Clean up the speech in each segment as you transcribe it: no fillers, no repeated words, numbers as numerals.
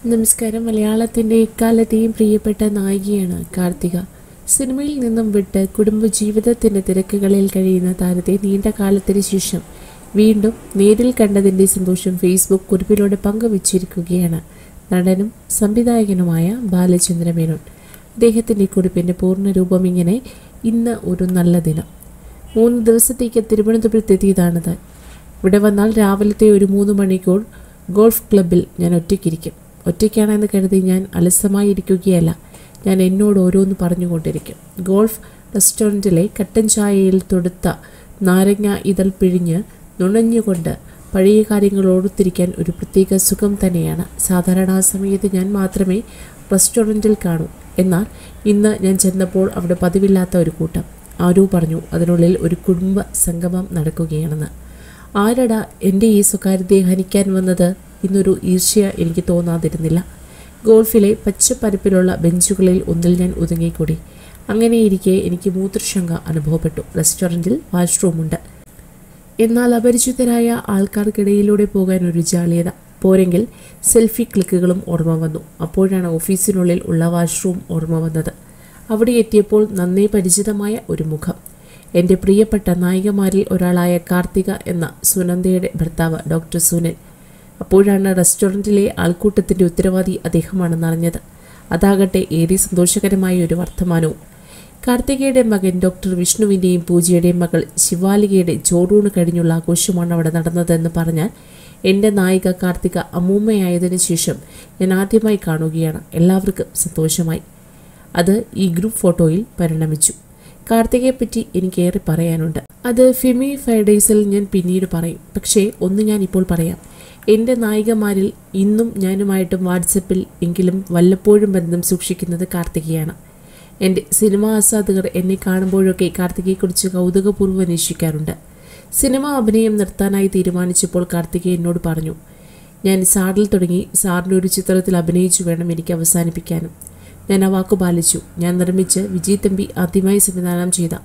നമസ്കാരം. മലയാളത്തിൻ്റെ എക്കാലത്തെയും പ്രിയപ്പെട്ട നായികയാണ് കാർത്തിക. സിനിമയിൽ നിന്നും വിട്ട് കുടുംബജീവിതത്തിൻ്റെ തിരക്കുകളിൽ കഴിയുന്ന താരത്തെ നീണ്ട കാലത്തിന് ശേഷം വീണ്ടും നേരിൽ കണ്ടതിൻ്റെ സന്തോഷം ഫേസ്ബുക്ക് കുറിപ്പിലൂടെ പങ്കുവച്ചിരിക്കുകയാണ് നടനും സംവിധായകനുമായ ബാലചന്ദ്ര മേനോൻ. അദ്ദേഹത്തിൻ്റെ കുറിപ്പിൻ്റെ പൂർണ്ണരൂപം ഇങ്ങനെ: ഇന്ന് ഒരു നല്ല ദിനം. 3 ദിവസത്തേക്ക് തിരുവനന്തപുരത്തെത്തിയതാണിത്. ഇവിടെ വന്നാൽ രാവിലത്തെ ഒരു 3 മണിക്കൂർ ഗോൾഫ് ക്ലബിൽ ഞാൻ ഒറ്റയ്ക്കിരിക്കും. ഒറ്റയ്ക്കാണെന്ന് കരുതി ഞാൻ അലസമായി ഇരിക്കുകയല്ല. ഞാൻ എന്നോട് ഓരോന്ന് പറഞ്ഞുകൊണ്ടിരിക്കും. ഗോൾഫ് റെസ്റ്റോറൻറ്റിലെ കട്ടൻ ചായയിൽ തൊടുത്ത നാരങ്ങ ഇതൾ പിഴിഞ്ഞ് നുണഞ്ഞുകൊണ്ട് പഴയ കാര്യങ്ങൾ ഓർത്തിരിക്കാൻ ഒരു പ്രത്യേക സുഖം തന്നെയാണ്. സാധാരണ ആ സമയത്ത് ഞാൻ മാത്രമേ റെസ്റ്റോറൻറ്റിൽ കാണൂ. എന്നാൽ ഇന്ന് ഞാൻ ചെന്നപ്പോൾ അവിടെ പതിവില്ലാത്ത ഒരു കൂട്ടം. ആരോ പറഞ്ഞു അതിനുള്ളിൽ ഒരു കുടുംബ സംഗമം നടക്കുകയാണെന്ന്. ആരടാ എൻ്റെ ഈ സ്വകാര്യതയെ ഹനിക്കാൻ വന്നത്? ഇന്നൊരു ഈർഷ്യ എനിക്ക് തോന്നാതിരുന്നില്ല. ഗോൾഫിലെ പച്ചപ്പരപ്പിലുള്ള ബെഞ്ചുകളിൽ ഒന്നിൽ ഞാൻ ഒതുങ്ങിക്കൂടി. അങ്ങനെയിരിക്കെ എനിക്ക് മൂത്രശങ്ക അനുഭവപ്പെട്ടു. റെസ്റ്റോറൻറ്റിൽ വാഷ്റൂമുണ്ട്. എന്നാൽ അപരിചിതരായ ആൾക്കാർക്കിടയിലൂടെ പോകാൻ ഒരു ജാള്യത. പോരെങ്കിൽ സെൽഫി ക്ലിക്കുകളും ഓർമ്മ വന്നു. അപ്പോഴാണ് ഓഫീസിനുള്ളിൽ ഉള്ള വാഷ്റൂം ഓർമ്മ വന്നത്. അവിടെ എത്തിയപ്പോൾ നന്നേ പരിചിതമായ ഒരു മുഖം. എൻ്റെ പ്രിയപ്പെട്ട നായികമാരിൽ ഒരാളായ കാർത്തിക എന്ന സുനന്ദയുടെ ഭർത്താവ് ഡോക്ടർ സുനിൽ. അപ്പോഴാണ് റെസ്റ്റോറൻറ്റിലെ ആൾക്കൂട്ടത്തിൻ്റെ ഉത്തരവാദി അദ്ദേഹമാണെന്നറിഞ്ഞത്. അതാകട്ടെ ഏറെ സന്തോഷകരമായ ഒരു വർത്തമാനവും. കാർത്തികയുടെ മകൻ ഡോക്ടർ വിഷ്ണുവിൻ്റെയും പൂജയുടെയും മകൾ ശിവാലികയുടെ ചോറൂണ് കഴിഞ്ഞുള്ള ആഘോഷമാണ് അവിടെ നടന്നതെന്ന് പറഞ്ഞാൽ എൻ്റെ നായിക കാർത്തിക അമ്മൂമ്മയായതിനു ശേഷം ഞാൻ ആദ്യമായി കാണുകയാണ്. എല്ലാവർക്കും സന്തോഷമായി. അത് ഈ ഗ്രൂപ്പ് ഫോട്ടോയിൽ പരിണമിച്ചു. കാർത്തികയെപ്പറ്റി എനിക്കേറെ പറയാനുണ്ട്. അത് ഫിമി ഫൈഡേയ്സിൽ ഞാൻ പിന്നീട് പറയും. പക്ഷേ ഒന്ന് ഞാൻ ഇപ്പോൾ പറയാം. എൻ്റെ നായികമാരിൽ ഇന്നും ഞാനുമായിട്ടും വാട്സപ്പിൽ എങ്കിലും വല്ലപ്പോഴും ബന്ധം സൂക്ഷിക്കുന്നത് കാർത്തികയാണ്. എൻ്റെ സിനിമാ ആസ്വാദകർ എന്നെ കാണുമ്പോഴൊക്കെ കാർത്തികയെക്കുറിച്ച് കൗതുകപൂർവ്വം അന്വേഷിക്കാറുണ്ട്. സിനിമ അഭിനയം നിർത്താനായി തീരുമാനിച്ചപ്പോൾ കാർത്തിക എന്നോട് പറഞ്ഞു, ഞാൻ സാറിൽ തുടങ്ങി സാറിൻ്റെ ഒരു ചിത്രത്തിൽ അഭിനയിച്ചു വേണം എനിക്ക് അവസാനിപ്പിക്കാനും. ഞാൻ ആ വാക്കു പാലിച്ചു. ഞാൻ നിർമ്മിച്ച് വിജയ് തമ്പി ആദ്യമായി സംവിധാനം ചെയ്ത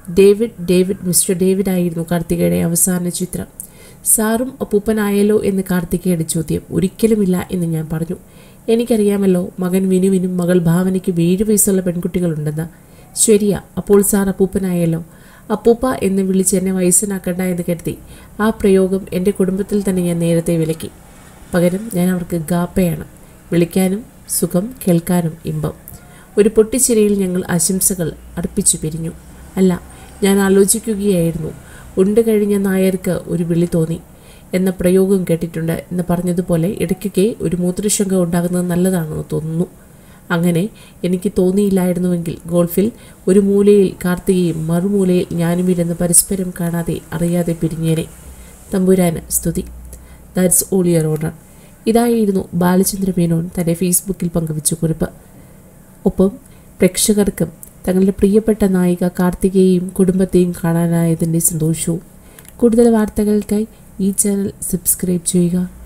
മിസ്റ്റർ ഡേവിഡ് ആയിരുന്നു കാർത്തികയുടെ അവസാന ചിത്രം. സാറും അപ്പൂപ്പനായല്ലോ എന്ന് കാർത്തികയുടെ ചോദ്യം. ഒരിക്കലുമില്ല എന്ന് ഞാൻ പറഞ്ഞു. എനിക്കറിയാമല്ലോ മകൻ വിനുവിനും മകൾ ഭാവനയ്ക്ക് 7 വയസ്സുള്ള പെൺകുട്ടികളുണ്ടെന്ന്. ശരിയാ, അപ്പോൾ സാർ അപ്പൂപ്പനായല്ലോ. അപ്പൂപ്പ എന്ന് വിളിച്ച് എന്നെ വയസ്സനാക്കണ്ട എന്ന് കരുതി ആ പ്രയോഗം എൻ്റെ കുടുംബത്തിൽ തന്നെ ഞാൻ നേരത്തെ വിലക്കി. പകരം ഞാൻ അവർക്ക് ഗാപ്പയാണ്. വിളിക്കാനും സുഖം, കേൾക്കാനും ഇമ്പം. ഒരു പൊട്ടിച്ചിരിയിൽ ഞങ്ങൾ ആശംസകൾ അർപ്പിച്ചു പിരിഞ്ഞു. അല്ല, ഞാൻ ആലോചിക്കുകയായിരുന്നു. ഉണ്ട് കഴിഞ്ഞ നായർക്ക് ഒരു വിളി തോന്നി എന്ന പ്രയോഗം കേട്ടിട്ടുണ്ട് എന്ന് പറഞ്ഞതുപോലെ ഇടയ്ക്കൊക്കെ ഒരു മൂത്രശങ്ക ഉണ്ടാകുന്നത് നല്ലതാണെന്ന് തോന്നുന്നു. അങ്ങനെ എനിക്ക് തോന്നിയില്ലായിരുന്നുവെങ്കിൽ ഗോൾഫിൽ ഒരു മൂലയിൽ കാർത്തികയും മറുമൂലയിൽ ഞാനുമില്ലെന്ന് പരസ്പരം കാണാതെ അറിയാതെ പിരിഞ്ഞേനെ. തമ്പുരാന് സ്തുതി. That's all your honour. ഇതായിരുന്നു ബാലചന്ദ്ര മേനോൻ തൻ്റെ ഫേസ്ബുക്കിൽ പങ്കുവച്ച കുറിപ്പ്. ഒപ്പം പ്രേക്ഷകർക്കും തങ്ങളുടെ പ്രിയപ്പെട്ട നായിക കാർത്തികയെയും കുടുംബത്തെയും കാണാനായതിൻ്റെ സന്തോഷവും. കൂടുതൽ വാർത്തകൾക്കായി ഈ ചാനൽ സബ്സ്ക്രൈബ് ചെയ്യുക.